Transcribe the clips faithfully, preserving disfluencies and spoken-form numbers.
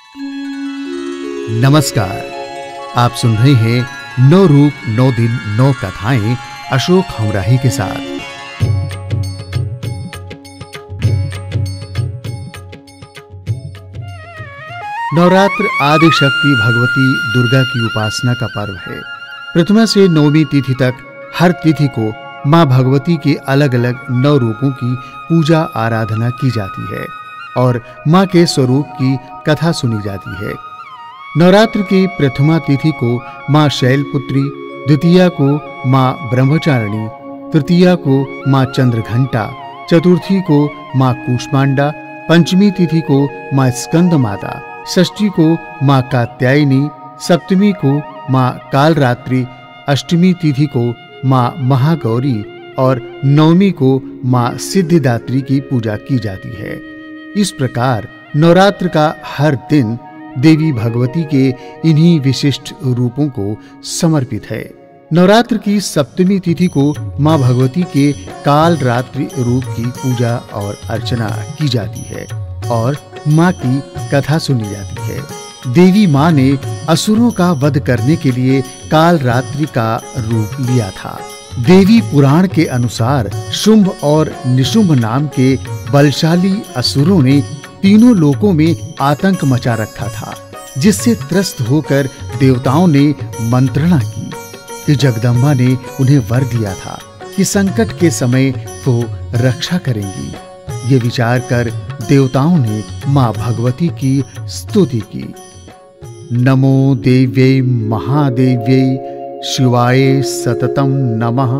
नमस्कार, आप सुन रहे हैं नौ रूप नौ दिन नौ कथाएं अशोक हमराही के साथ। नवरात्र आदि शक्ति भगवती दुर्गा की उपासना का पर्व है। प्रथमा से नौवीं तिथि तक हर तिथि को मां भगवती के अलग-अलग नौ रूपों की पूजा आराधना की जाती है और मां के स्वरूप की कथा सुनी जाती है। नवरात्र की प्रथमा तिथि को मां शैलपुत्री, द्वितीया को मां ब्रह्मचारिणी, तृतीया को मां चंद्रघंटा, चतुर्थी को मां कूष्मांडा, पंचमी तिथि को मां स्कंद माता, षष्ठी को मां कात्यायनी, सप्तमी को मां कालरात्रि, अष्टमी तिथि को मां महागौरी और नवमी को मां सिद्धिदात्री की पूजा की जाती है। इस प्रकार नवरात्र का हर दिन देवी भगवती के इन्हीं विशिष्ट रूपों को समर्पित है। नवरात्र की सप्तमी तिथि को मां भगवती के कालरात्रि रूप की पूजा और अर्चना की जाती है और मां की कथा सुनी जाती है। देवी मां ने असुरों का वध करने के लिए कालरात्रि का रूप लिया था। देवी पुराण के अनुसार शुंभ और निशुंभ नाम के बलशाली असुरों ने तीनों लोकों में आतंक मचा रखा था, जिससे त्रस्त होकर देवताओं ने मंत्रणा की कि जगदम्बा ने उन्हें वर दिया था कि संकट के समय वो रक्षा करेंगी। ये विचार कर देवताओं ने मां भगवती की स्तुति की। नमो देव्यै महादेव्यै शिवाय सततं नमः।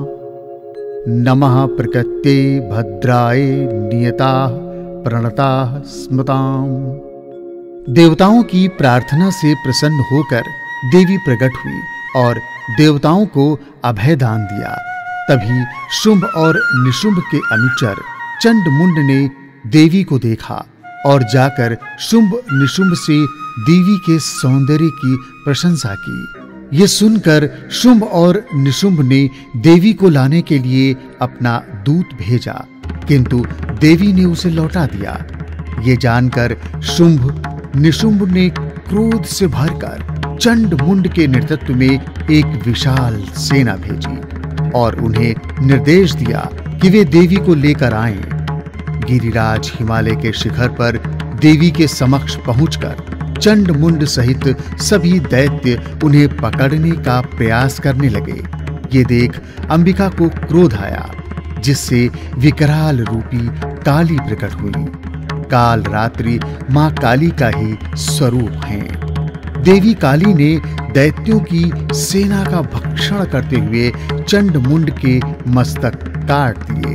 नमः प्रकृत्यै भद्राय नियता प्रणता स्मताम। देवताओं की प्रार्थना से प्रसन्न होकर देवी प्रकट हुई और देवताओं को अभय दान दिया। तभी शुंभ और निशुंभ के अनुचर चंडमुंड ने देवी को देखा और जाकर शुंभ निशुंभ से देवी के सौंदर्य की प्रशंसा की। ये सुनकर शुंभ और निशुंभ ने देवी को लाने के लिए अपना दूत भेजा, किंतु देवी ने उसे लौटा दिया। ये जानकर शुंभ निशुंभ ने क्रोध से भरकर चंडमुंड के नेतृत्व में एक विशाल सेना भेजी और उन्हें निर्देश दिया कि वे देवी को लेकर आएं। गिरिराज हिमालय के शिखर पर देवी के समक्ष पहुंचकर चंडमुंड सहित सभी दैत्य उन्हें पकड़ने का प्रयास करने लगे। ये देख अंबिका को क्रोध आया, जिससे विकराल रूपी काली प्रकट हुई। काल रात्रि मां काली का ही स्वरूप है। देवी काली ने दैत्यों की सेना का भक्षण करते हुए चंडमुंड के मस्तक काट दिए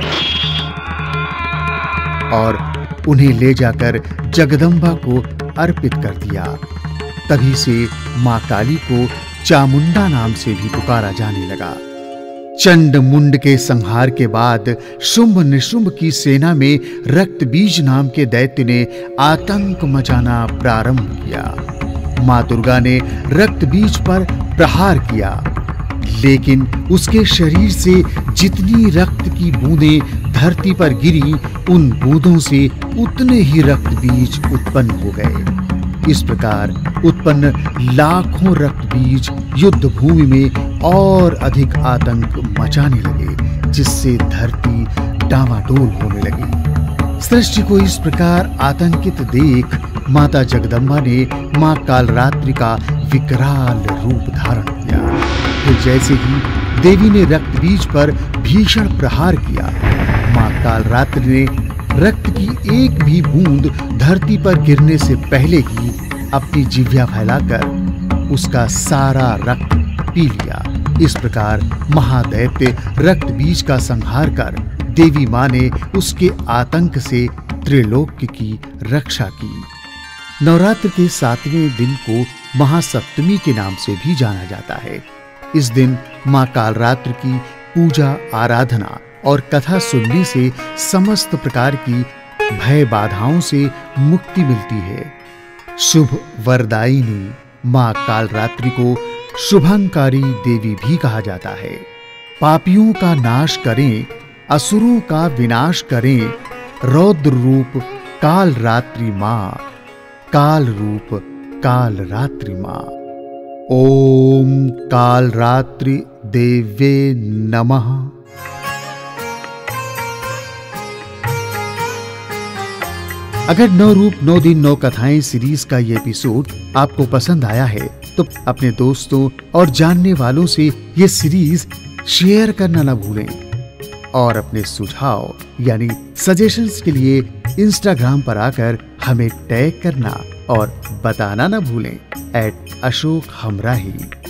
और उन्हें ले जाकर जगदम्बा को अर्पित कर दिया। तभी से मां काली को चामुंडा नाम से भी पुकारा जाने लगा। चंडमुंड के संहार के बाद शुंभ निशुंभ की सेना में रक्तबीज नाम के दैत्य ने आतंक मचाना प्रारंभ किया। मां दुर्गा ने रक्तबीज पर प्रहार किया, लेकिन उसके शरीर से जितनी रक्त की बूंदें धरती पर गिरी, उन बूंदों से उतने ही रक्तबीज उत्पन्न हो गए। इस प्रकार उत्पन्न लाखों रक्तबीज युद्ध भूमि में और अधिक आतंक मचाने लगे, जिससे धरती डामाडोल होने लगी। सृष्टि को इस प्रकार आतंकित देख माता जगदम्बा ने मां कालरात्रि का विकराल रूप धारण किया। फिर जैसे ही देवी ने रक्तबीज पर भीषण प्रहार किया, मां कालरात्रि ने रक्त की एक भी बूंद धरती पर गिरने से पहले ही अपनी जिह्वा फैलाकर उसका सारा रक्त पी लिया। इस प्रकार महादैत्य रक्तबीज का संहार कर देवी मां ने उसके आतंक से त्रिलोक की रक्षा की। नवरात्र के सातवें दिन को महासप्तमी के नाम से भी जाना जाता है। इस दिन मां कालरात्रि की पूजा आराधना और कथा सुनने से समस्त प्रकार की भय बाधाओं से मुक्ति मिलती है। शुभ वरदायिनी मां कालरात्रि को शुभंकारी देवी भी कहा जाता है। पापियों का नाश करें, असुरों का विनाश करें, रौद्र रूप कालरात्रि मां। काल रूप काल रात्रि मां। ओम काल रात्रि देवे नमः। अगर नौ रूप नौ दिन नौ कथाएं सीरीज का ये एपिसोड आपको पसंद आया है तो अपने दोस्तों और जानने वालों से ये सीरीज शेयर करना ना भूलें और अपने सुझाव यानी सजेशंस के लिए इंस्टाग्राम पर आकर हमें टैग करना और बताना ना भूलें एट अशोक हमराही।